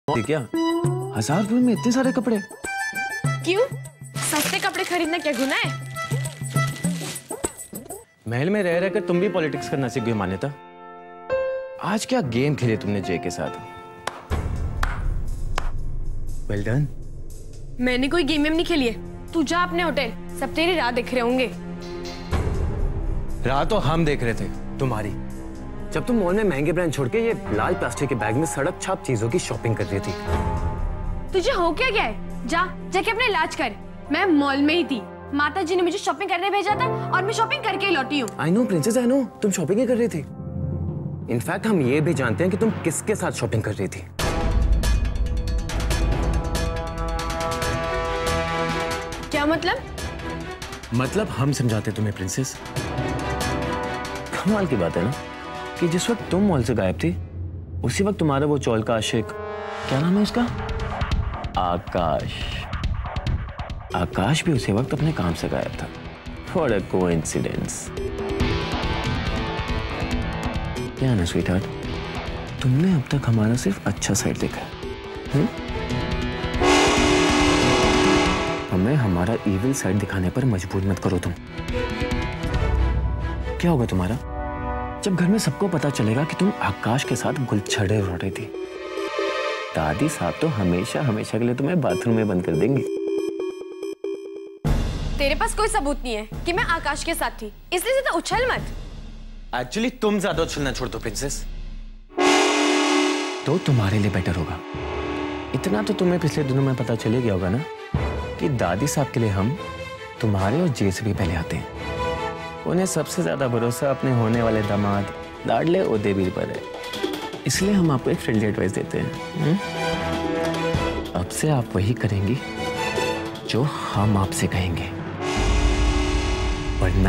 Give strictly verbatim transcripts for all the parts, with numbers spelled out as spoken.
क्या हजार रुपए में इतने सारे कपड़े? क्यों? सस्ते कपड़े खरीदना क्या गुनाह है? महल में रह रहकर तुम भी पॉलिटिक्स करना सीख गई मान्यता। आज क्या गेम खेले तुमने जय के साथ? Well done. मैंने कोई गेम नहीं खेली है। तू जा अपने होटल, सब तेरी राह देख रहे होंगे। राह तो हम देख रहे थे तुम्हारी, जब तुम मॉल में महंगे ब्रांड छोड़ के ये लाल प्लास्टिक के बैग में सड़क छाप चीजों की शॉपिंग कर रही थी। तुझे हो क्या गया है? जा जाके अपना इलाज कर। मैं मॉल में ही थी, माता जी ने मुझे शॉपिंग करने भेजा था और मैं शॉपिंग करके ही लौटी हूँ। I know princess, I know, तुम शॉपिंग ही कर रही थी। इनफैक्ट हम ये भी जानते हैं कि तुम किसके साथ शॉपिंग कर रही थी। क्या मतलब? मतलब हम समझाते तुम्हें प्रिंसेस। कमाल की बात है ना कि जिस वक्त तुम मॉल से गायब थी उसी वक्त तुम्हारा वो चौल का आशिक, क्या नाम है उसका, आकाश, आकाश भी उसी वक्त अपने काम से गायब था। What a coincidence। क्या ना स्वीटहार्ट, तुमने अब तक हमारा सिर्फ अच्छा साइड देखा है। हुँ? हमें हमारा इविल साइड दिखाने पर मजबूर मत करो तुम। क्या होगा तुम्हारा जब घर में सबको पता चलेगा कि तुम आकाश के साथ गुलछड़े उड़ा रही थी? दादी साहब तो हमेशा हमेशा के लिए तुम्हें बाथरूम में बंद कर देंगे। तेरे पास कोई सबूत नहीं है कि मैं आकाश के साथ थी, इसलिए ज्यादा उछल मत। एक्चुअली तुम ज्यादा उछलना छोड़ दो प्रिंसेस, तो तुम्हारे लिए बेटर होगा। इतना तो तुम्हें पिछले दिनों में पता चले गया होगा ना कि दादी साहब के लिए हम तुम्हारे और जे से भी पहले आते हैं। उन्हें सबसे ज्यादा भरोसा अपने होने वाले दामाद लाडले उदयवीर पर है, इसलिए हम आपको एक फ्रेंडली एडवाइस देते हैं। हुँ? अब से आप वही करेंगी जो हम आपसे कहेंगे, वरना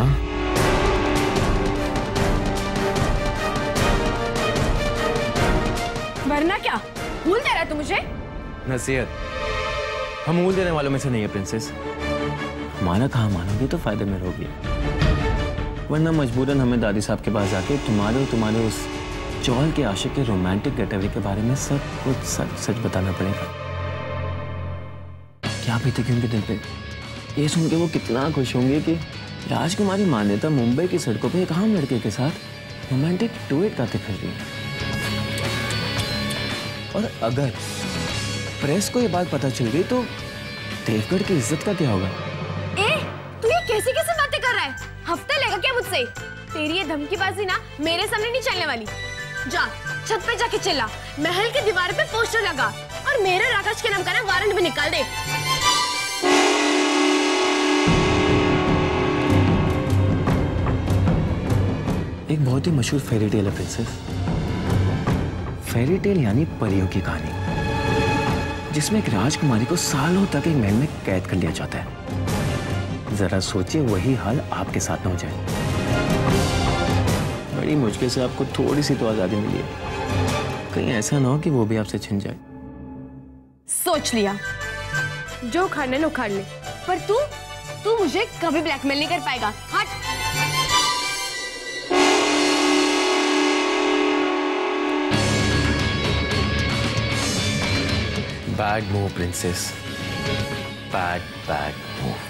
वरना क्या? भूल दे रहा है तू मुझे? नसीहत हम मूल देने वालों में से नहीं है प्रिंसेस। हमारा कहा मानोगी तो फायदे में रहोगी, वरना मजबूरन हमें दादी साहब के पास जाके तुम्हारे और तुम्हारे उस चौल के आशिक के रोमांटिक गेटअवे के बारे में सब कुछ सच सच बताना पड़ेगा। क्या बीती थी उनके दिल पे? ये सुन के वो कितना खुश होंगे कि राजकुमारी मान्यता मुंबई की सड़कों पे एक आम लड़के के साथ रोमांटिक डुएट गाते फिर रही है। और अगर प्रेस को ये बात पता चल गई तो देवगढ़ की इज्जत का क्या होगा? ए, तू ये कैसी कैसी बातें कर रहा है? हफ्ता लेगा क्या मुझसे? तेरी ये धमकीबाजी ना मेरे सामने नहीं चलने वाली। जा छत पे जाके चिल्ला, महल की दीवार पे पोस्टर लगा और मेरे आकाश के नाम का ना वारंट भी निकाल दे। एक बहुत ही मशहूर फेरी टेल है प्रिंसेस। फेरी टेल यानी परियों की कहानी, जिसमें एक राजकुमारी को सालों तक एक महल में कैद कर लिया जाता है। जरा सोचिए वही हाल आपके साथ न हो जाए। बड़ी मुश्किल से आपको थोड़ी सी तो आजादी मिली है, कहीं ऐसा ना हो कि वो भी आपसे छिन जाए। सोच लिया, जो उखाड़ना ना उखाड़ ले, पर तू तू मुझे कभी ब्लैकमेल नहीं कर पाएगा। हट। Bad move princess, bad bad move.